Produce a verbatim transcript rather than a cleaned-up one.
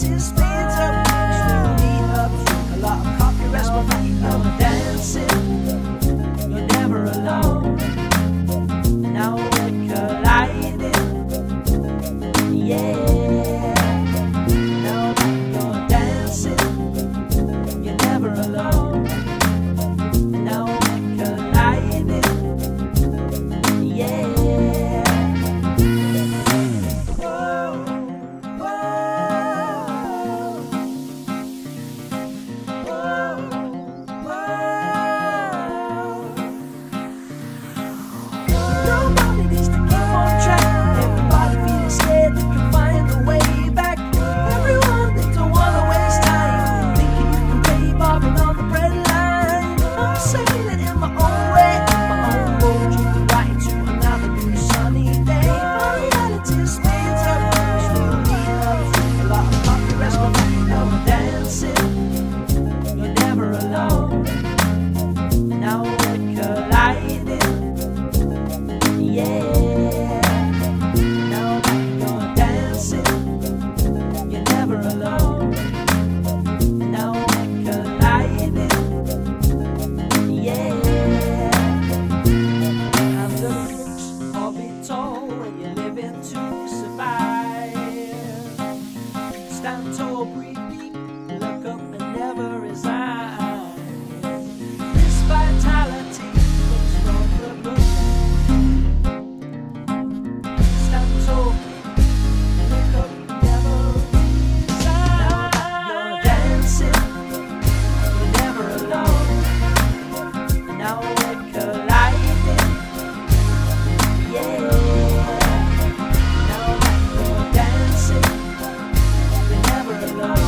reality speeds up. Slow me up, drink a lot of coffee, rest my feet up, dancing. You're never alone. Now we're colliding. Yeah. Now you're dancing. You're never alone. Now we're colliding. Yeah. Stand tall, breathe deep, look up and never resign. This vitality looks from the book. Stand tall, look up and never resign. You're dancing, you're never alone. Now we're colliding. Yeah. Now you're dancing. Never alone.